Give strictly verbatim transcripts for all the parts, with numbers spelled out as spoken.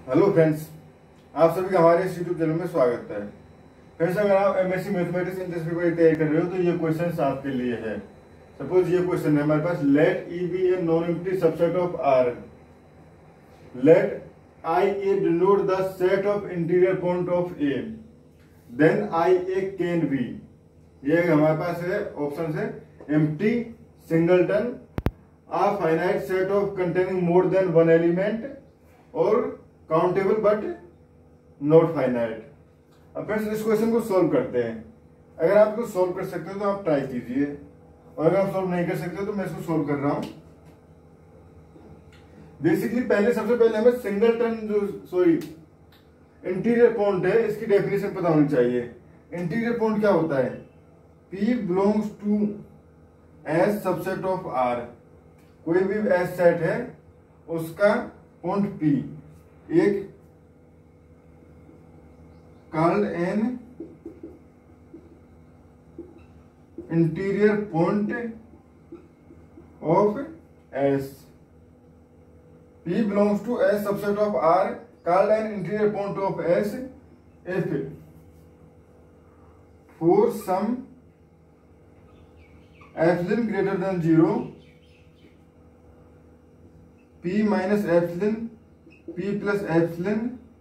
Hello friends, आप सभी का हमारे इस यूट्यूब चैनल में स्वागत है। फ्रेंड्स, अगर आप एमएससी मैथमेटिक्स इंट्रेंस पेपर की तैयारी कर रहे हो तो ये क्वेश्चन आपके लिए है। सपोज ये क्वेश्चन है हमारे पास, let E be a non empty subset of R, let I A denote the set of interior point of A, then I A can be. ये हमारे पास है ऑप्शन है empty, singleton, a finite set of containing more than one element और countable but not finite. अब friends इस question को solve करते हैं। अगर आप इसको सॉल्व कर सकते हो तो आप ट्राई कीजिए, और अगर आप सॉल्व नहीं कर सकते तो मैं इसको सॉल्व कर रहा हूं। बेसिकली पहले सबसे पहले हमें सिंगलटन जो सॉरी इंटीरियर पॉइंट है इसकी डेफिनेशन पता होनी चाहिए। इंटीरियर पॉइंट क्या होता है? P belongs to S subset of R। कोई भी एस सेट है उसका पॉइंट P एक called an interior point of S। P belongs to S subset of R called an interior point of S if for some epsilon greater than zero P minus epsilon P plus epsilon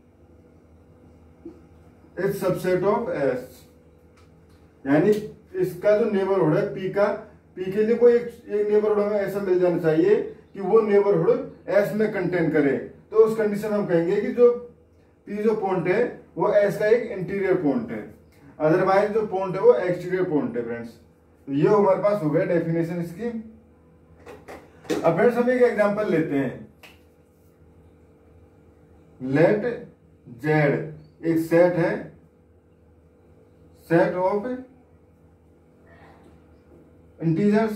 is subset of S। यानी इसका जो neighbourhood है P का, P के लिए कोई एक, एक नेबरहुड हमें ऐसा मिल जाना चाहिए कि वो नेबरहुड S में कंटेन करे। तो उस कंडीशन में हम कहेंगे कि जो P जो पॉइंट है वो S का एक इंटीरियर पॉइंट है, अदरवाइज जो पॉइंट है वो एक्सटीरियर पॉइंट है। फ्रेंड्स, तो ये हमारे पास हो गया डेफिनेशन इसकी। अब फ्रेंड्स हम एक एग्जांपल लेते हैं। लेट जेड एक सेट है, सेट ऑफ इंटीजर्स।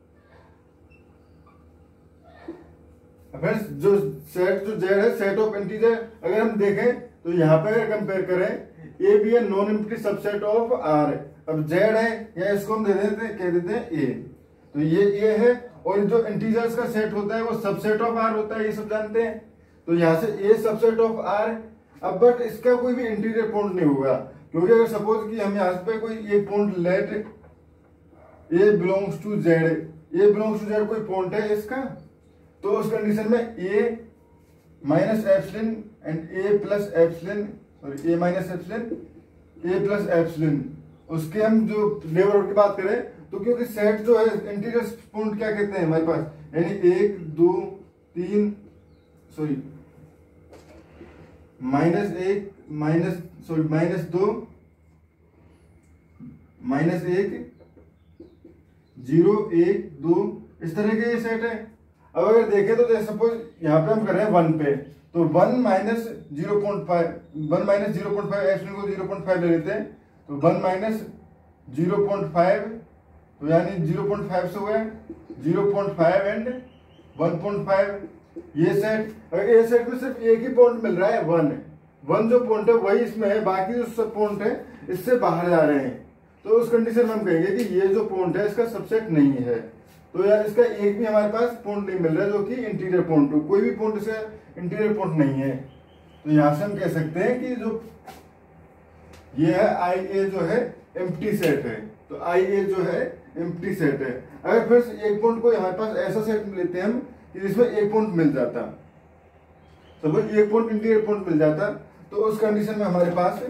फ्रेंड्स जो सेट जो जेड है सेट ऑफ इंटीजर, अगर हम देखें तो यहां पे अगर कंपेयर करें A be a non empty subset of R. अब जेड है या इसको हम दे देते कह देते हैं ए, तो ये ए है, और जो इंटीजर्स का सेट होता है वो सबसेट ऑफ आर होता है, ये सब जानते हैं। तो यहां से ए सबसेट ऑफ आर। अब बट इसका कोई भी इंटीरियर पॉइंट नहीं होगा, क्योंकि अगर सपोज कि हम यहां पे कोई एक point let a belongs to Z, a belongs to Z कोई पॉइंट है इसका, तो उस कंडीशन में a minus epsilon and a plus epsilon, sorry a minus epsilon a plus epsilon, उसके हम जो नेबरहुड की बात करें तो क्योंकि सेट जो है इंटीरियर पॉइंट क्या कहते हैं हमारे पास, यानी एक दो तीन सॉरी माइनस एक माइनस सॉरी माइनस दो माइनस एक जीरो एक दो, इस तरह के ये सेट है। अब अगर देखें तो सपोज यहाँ पे हम कर रहे हैं वन पे, तो one minus zero point five one minus zero point five epsilon को जीरो पॉइंट फाइव ले लेते हैं, तो one minus zero point five, तो यानी जीरो पॉइंट फाइव से हुआ zero point five and one point five. ये सेट, अगर ये सेट में सिर्फ एक ही पॉइंट मिल रहा है वन, वन जो पॉइंट है वही इसमें है, बाकी जो सब पॉइंट है इससे बाहर जा रहे हैं, तो उस कंडीशन में हम कहेंगे कि ये जो पॉइंट है इसका सबसेट नहीं है। तो यार इसका एक भी हमारे पास पॉइंट नहीं मिल रहा है जो कि इंटीरियर पॉइंट हो, कोई भी पॉइंट इसका इंटीरियर पॉइंट नहीं है। तो यहां से हम कह सकते हैं कि जो ये है आई ए जो है एम्प्टी सेट है, तो आई ए जो है एम्प्टी सेट है। अगर फिर एक पॉइंट को हमारे पास ऐसा सेट लेते हैं हम कि जिसमें एक पॉइंट मिल जाता, तो एक पॉइंट इंटीरियर पॉइंट मिल जाता, तो उस कंडीशन में हमारे पास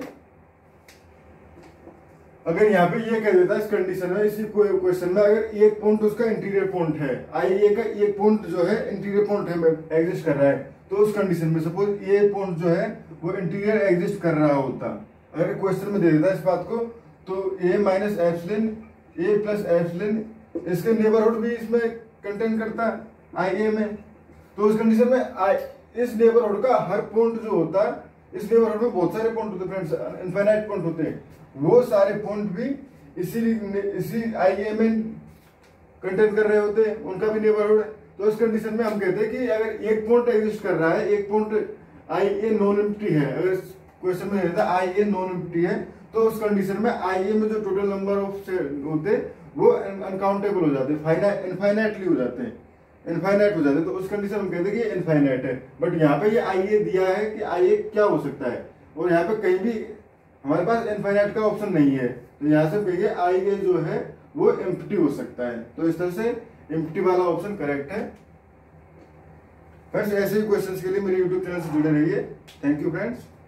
अगर यहाँ पे ये कह देता इस कंडीशन में, इसी क्वेश्चन में अगर एक पॉइंट उसका इंटीरियर पॉइंट है, आई ए का एक पॉइंट जो है इंटीरियर पॉइंट है एग्जिस्ट कर रहा है, तो उस कंडीशन में सपोज ए पॉइंट जो है वो इंटीरियर एग्जिस्ट कर रहा होता, अगर क्वेश्चन में दे देता इस बात को, तो a minus epsilon a plus epsilon इसके नेबरहुड भी इसमें कंटेन करता आई ए में, तो उस कंडीशन में आई इस नेबरहुड का हर पॉइंट जो होता है, इस नेबरहुड में बहुत सारे पॉइंट होते हैं फ्रेंड्स, इनफाइनाइट पॉइंट होते हैं, वो सारे पॉइंट भी इसी इसी आई ए में कंटेन कर रहे होते हैं, उनका भी नेबरहुड है। तो इस कंडीशन में हम कहते हैं कि अगर एक पॉइंट एग्जिस्ट कर रहा है, एक point I A non empty है, अगर क्वेश्चन में रहता आई ए नॉन एम्प्टी है, तो उस कंडीशन में आई ए में जो टोटल नंबर ऑफ होते वो अनकाउंटेबल हो जाते हैं, इनफाइनाइटली हो जाते हैं। इनफाइनाइट हो जाता है, तो उस कंडीशन में हम कहते हैं कि इनफाइनाइट है। बट यहाँ पे ये आई ए दिया है कि आई ए क्या हो सकता है, और यहाँ पे कहीं भी हमारे पास इनफाइनाइट का ऑप्शन नहीं है, तो यहाँ से कहिए आई ए जो है वो एम्प्टी हो सकता है। तो इस तरह से एम्प्टी वाला ऑप्शन करेक्ट है। फ्रेंड्स ऐसे ही क्वेश्चंस के लिए मेरे यूट्यूब चैनल से जुड़े रहिए। Thank you friends.